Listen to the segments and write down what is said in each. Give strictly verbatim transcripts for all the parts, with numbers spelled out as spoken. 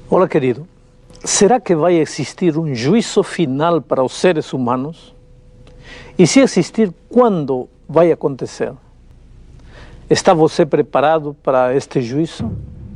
Olá, querido. Será que vai existir um juízo final para os seres humanos? E se existir, quando vai acontecer? Está você preparado para este juízo?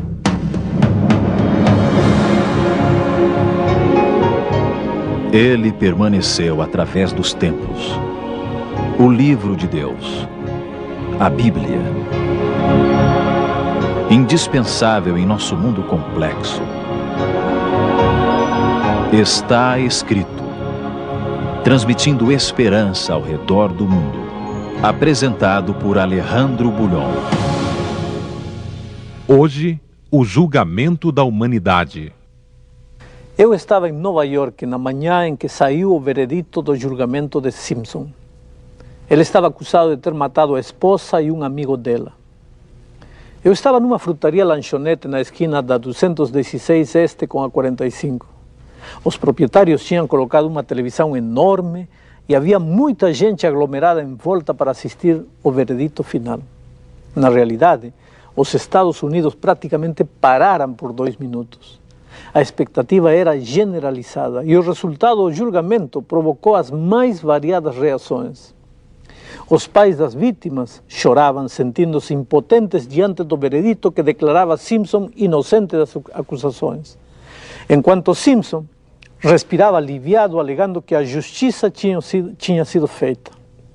Ele permaneceu através dos tempos. O livro de Deus, a Bíblia. Indispensável em nosso mundo complexo. Está escrito, transmitindo esperança ao redor do mundo. Apresentado por Alejandro Bulhon. Hoje, o julgamento da humanidade. Eu estava em Nova York na manhã em que saiu o veredito do julgamento de Simpson. Ele estava acusado de ter matado a esposa e um amigo dela. Eu estava numa frutaria lanchonete na esquina da duzentos e dezesseis Este com a quarenta e cinco. Os proprietários tinham colocado uma televisão enorme e havia muita gente aglomerada em volta para assistir o veredito final. Na realidade, os Estados Unidos praticamente pararam por dois minutos. A expectativa era generalizada e o resultado do julgamento provocou as mais variadas reações. Os pais das vítimas choravam, sentindo-se impotentes diante do veredito que declarava Simpson inocente das acusações, enquanto Simpson respirava aliviado, alegando que a justiça tinha sido, tinha sido feita.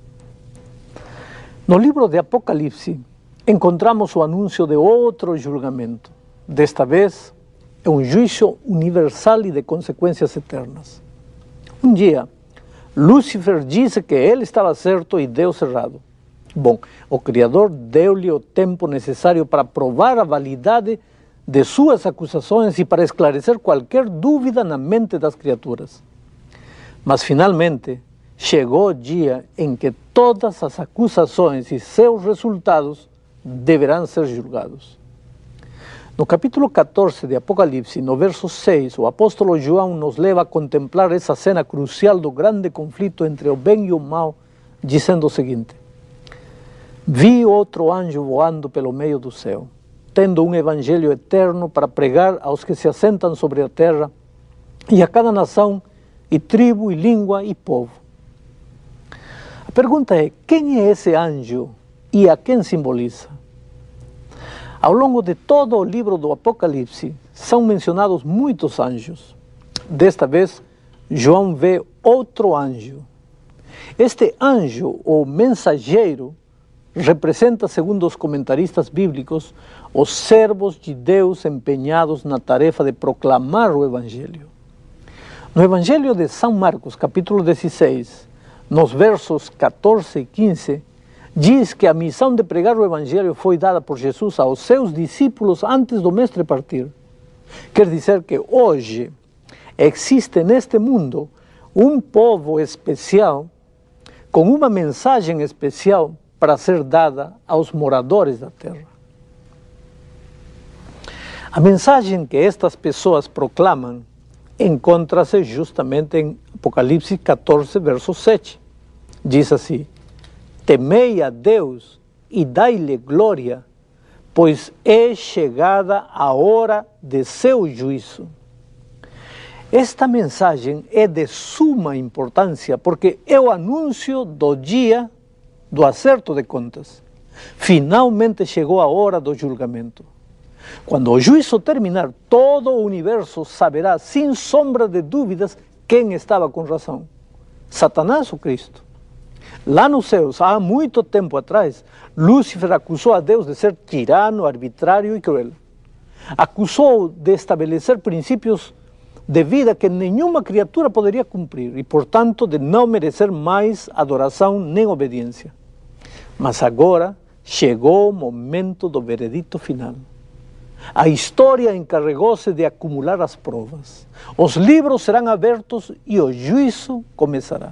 No livro de Apocalipse, encontramos o anúncio de outro julgamento. Desta vez, é um juízo universal e de consequências eternas. Um dia, Lúcifer disse que ele estava certo e Deus errado. Bom, o Criador deu-lhe o tempo necessário para provar a validade de suas acusações e para esclarecer qualquer dúvida na mente das criaturas. Mas, finalmente, chegou o dia em que todas as acusações e seus resultados deverão ser julgados. No capítulo quatorze de Apocalipse, no verso seis, o apóstolo João nos leva a contemplar essa cena crucial do grande conflito entre o bem e o mal, dizendo o seguinte: Vi outro anjo voando pelo meio do céu, tendo um evangelho eterno para pregar aos que se assentam sobre a terra e a cada nação, e tribo, e língua, e povo. A pergunta é, quem é esse anjo e a quem simboliza? Ao longo de todo o livro do Apocalipse, são mencionados muitos anjos. Desta vez, João vê outro anjo. Este anjo, ou mensageiro, representa, segundo os comentaristas bíblicos, os servos de Deus empenhados na tarefa de proclamar o Evangelho. No Evangelho de São Marcos, capítulo dezesseis, nos versos quatorze e quinze, diz que a missão de pregar o Evangelho foi dada por Jesus aos seus discípulos antes do Mestre partir. Quer dizer que hoje existe neste mundo um povo especial com uma mensagem especial para ser dada aos moradores da terra. A mensagem que estas pessoas proclamam encontra-se justamente em Apocalipse quatorze, verso sete. Diz assim: Temei a Deus e dai-lhe glória, pois é chegada a hora de seu juízo. Esta mensagem é de suma importância porque é o anúncio do dia do acerto de contas. Finalmente chegou a hora do julgamento. Quando o juízo terminar, todo o universo saberá, sem sombra de dúvidas, quem estava com razão: Satanás ou Cristo. Lá nos céus, há muito tempo atrás, Lúcifer acusou a Deus de ser tirano, arbitrário e cruel. Acusou de estabelecer princípios de vida que nenhuma criatura poderia cumprir e, portanto, de não merecer mais adoração nem obediência. Mas agora chegou o momento do veredito final. A história encarregou-se de acumular as provas. Os livros serão abertos e o juízo começará.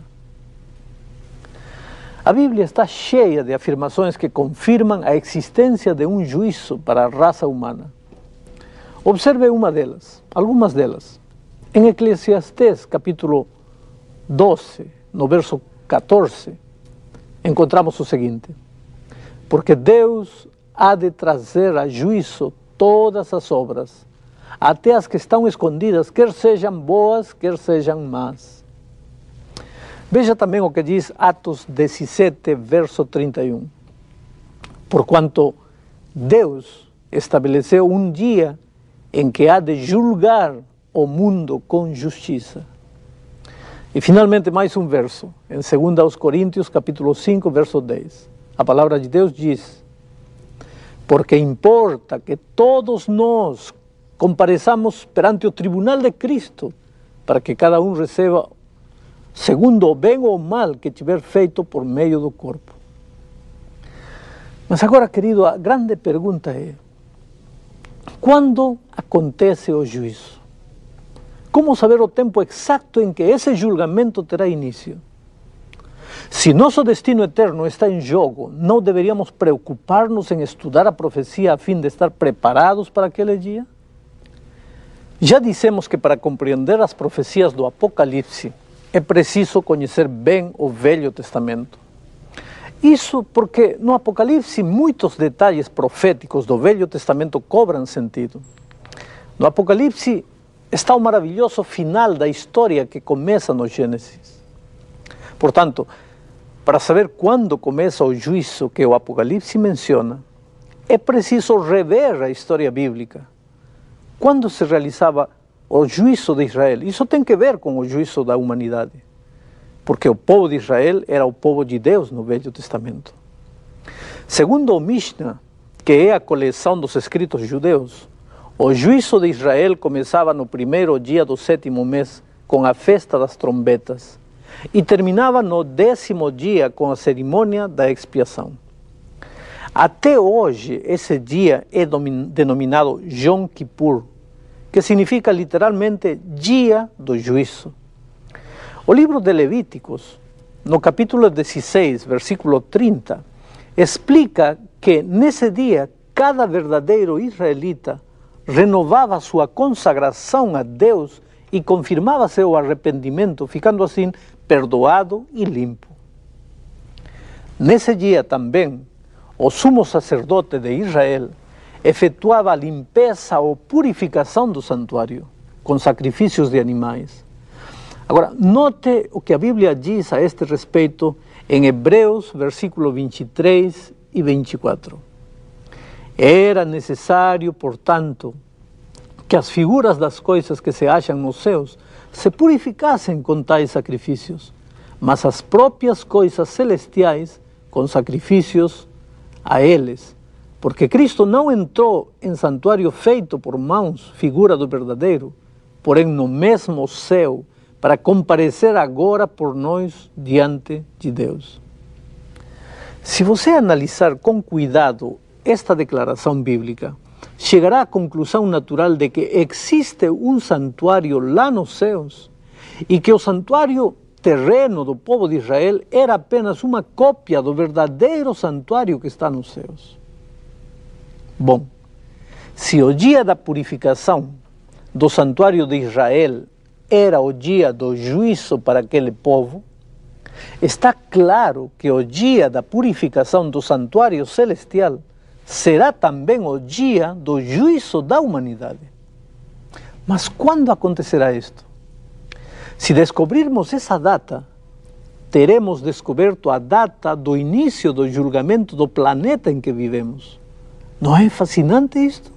A Bíblia está cheia de afirmações que confirmam a existência de um juízo para a raça humana. Observe uma delas, algumas delas. Em Eclesiastés, capítulo doze, no verso quatorze, encontramos o seguinte: Porque Deus há de trazer a juízo todas as obras, até as que estão escondidas, quer sejam boas, quer sejam más. Veja também o que diz Atos dezessete, verso trinta e um. Porquanto Deus estabeleceu um dia em que há de julgar o mundo com justiça. E finalmente mais um verso, em dois aos Coríntios, capítulo cinco, verso dez. A palavra de Deus diz: porque importa que todos nós compareçamos perante o tribunal de Cristo, para que cada um receba segundo o bem ou o mal que tiver feito por meio do corpo. Mas agora, querido, a grande pergunta é: quando acontece o juízo? Como saber o tempo exato em que esse julgamento terá início? Se nosso destino eterno está em jogo, não deveríamos preocupar-nos em estudar a profecia a fim de estar preparados para aquele dia? Já dissemos que para compreender as profecias do Apocalipse é preciso conhecer bem o Velho Testamento. Isso porque no Apocalipse muitos detalhes proféticos do Velho Testamento cobram sentido. No Apocalipse está o maravilhoso final da história que começa no Gênesis. Portanto, para saber quando começa o juízo que o Apocalipse menciona, é preciso rever a história bíblica. Quando se realizava o juízo de Israel? Isso tem que ver com o juízo da humanidade, porque o povo de Israel era o povo de Deus no Velho Testamento. Segundo o Mishnah, que é a coleção dos escritos judeus, o juízo de Israel começava no primeiro dia do sétimo mês, com a festa das trombetas, e terminava no décimo dia com a cerimônia da expiação. Até hoje, esse dia é denominado Yom Kippur, que significa literalmente dia do juízo. O livro de Levíticos, no capítulo dezesseis, versículo trinta, explica que nesse dia cada verdadeiro israelita renovava sua consagração a Deus e confirmava seu arrependimento, ficando assim perdoado e limpo. Nesse dia também, o sumo sacerdote de Israel efetuava a limpeza ou purificação do santuário, com sacrifícios de animais. Agora, note o que a Bíblia diz a este respeito em Hebreus, versículo vinte e três e vinte e quatro. Era necessário, portanto, que as figuras das coisas que se acham nos céus se purificassem com tais sacrifícios, mas as próprias coisas celestiais com sacrifícios a eles, porque Cristo não entrou em santuário feito por mãos, figura do verdadeiro, porém no mesmo céu, para comparecer agora por nós diante de Deus. Se você analisar com cuidado esta declaração bíblica, chegará à conclusão natural de que existe um santuário lá nos céus e que o santuário terreno do povo de Israel era apenas uma cópia do verdadeiro santuário que está nos céus. Bom, se o dia da purificação do santuário de Israel era o dia do juízo para aquele povo, está claro que o dia da purificação do santuário celestial será também o dia do juízo da humanidade. Mas quando acontecerá isto? Se descobrirmos essa data, teremos descoberto a data do início do julgamento do planeta em que vivemos. Não é fascinante isto?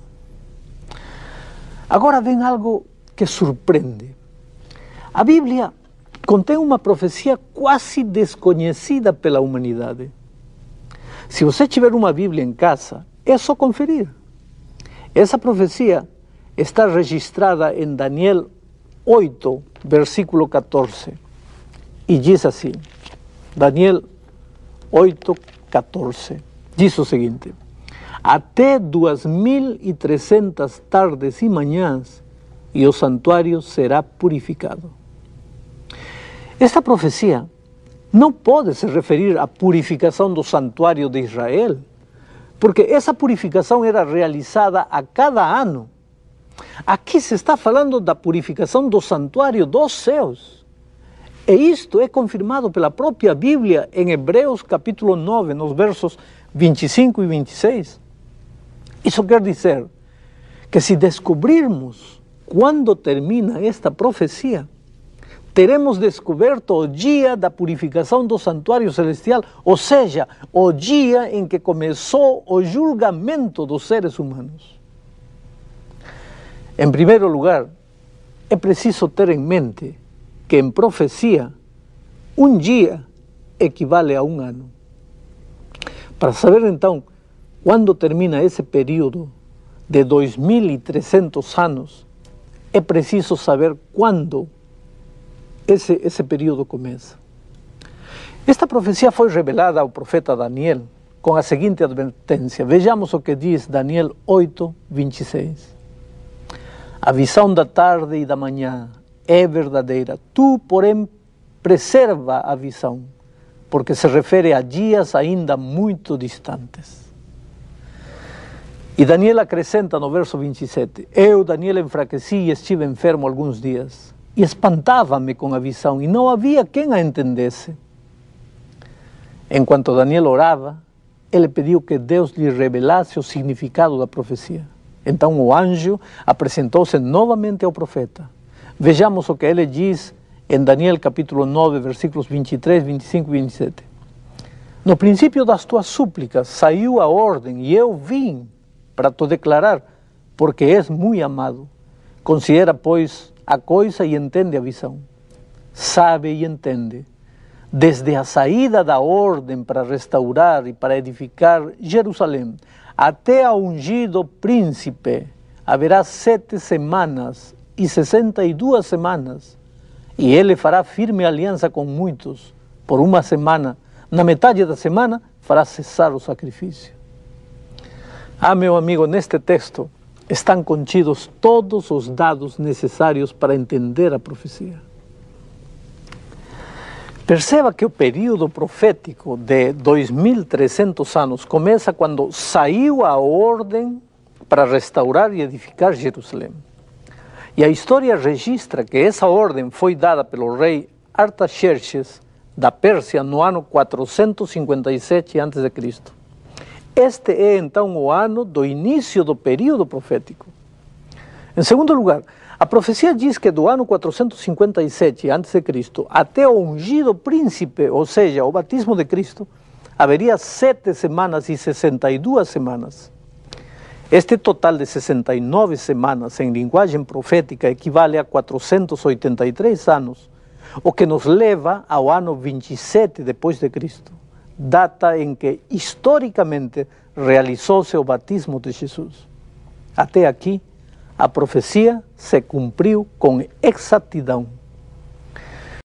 Agora vem algo que surpreende. A Bíblia contém uma profecia quase desconhecida pela humanidade. Se você tiver uma Bíblia em casa, é só conferir. Essa profecia está registrada em Daniel oito, versículo quatorze. E diz assim, Daniel oito, quatorze. Diz o seguinte: até duas mil e trezentas tardes e manhãs, e o santuário será purificado. Esta profecia não pode se referir à purificação do santuário de Israel, porque essa purificação era realizada a cada ano. Aqui se está falando da purificação do santuário dos céus. E isto é confirmado pela própria Bíblia em Hebreus capítulo nove, nos versos vinte e cinco e vinte e seis. Isso quer dizer que se descobrirmos quando termina esta profecia, teremos descoberto o dia da purificação do santuário celestial, ou seja, o dia em que começou o julgamento dos seres humanos. Em primeiro lugar, é preciso ter em mente que em profecia, um dia equivale a um ano. Para saber então quando termina esse período de dois mil e trezentos anos, é preciso saber quando esse, esse período começa. Esta profecia foi revelada ao profeta Daniel com a seguinte advertência. Vejamos o que diz Daniel oito, vinte e seis. A visão da tarde e da manhã é verdadeira. Tu, porém, preserva a visão, porque se refere a dias ainda muito distantes. E Daniel acrescenta no verso vinte e sete, eu, Daniel, enfraqueci e estive enfermo alguns dias, e espantava-me com a visão, e não havia quem a entendesse. Enquanto Daniel orava, ele pediu que Deus lhe revelasse o significado da profecia. Então o anjo apresentou-se novamente ao profeta. Vejamos o que ele diz em Daniel capítulo nove, versículos vinte e três, vinte e cinco e vinte e sete. No princípio das tuas súplicas saiu a ordem, e eu vim para te declarar, porque és muito amado. Considera, pois, a coisa e entende a visão. Sabe e entende. Desde a saída da ordem para restaurar e para edificar Jerusalém, até a ungido príncipe, haverá sete semanas e sessenta e duas semanas, e ele fará firme aliança com muitos por uma semana. Na metade da semana, fará cessar o sacrifício. Ah, meu amigo, neste texto estão contidos todos os dados necessários para entender a profecia. Perceba que o período profético de dois mil e trezentos anos começa quando saiu a ordem para restaurar e edificar Jerusalém. E a história registra que essa ordem foi dada pelo rei Artaxerxes da Pérsia no ano quatrocentos e cinquenta e sete antes de Cristo Este é então o ano do início do período profético. Em segundo lugar, a profecia diz que do ano quatrocentos e cinquenta e sete antes de Cristo até o ungido príncipe, ou seja, o batismo de Cristo, haveria sete semanas e sessenta e duas semanas. Este total de sessenta e nove semanas em linguagem profética equivale a quatrocentos e oitenta e três anos, o que nos leva ao ano vinte e sete depois de Cristo, data em que historicamente realizou-se o batismo de Jesus. Até aqui, a profecia se cumpriu com exatidão.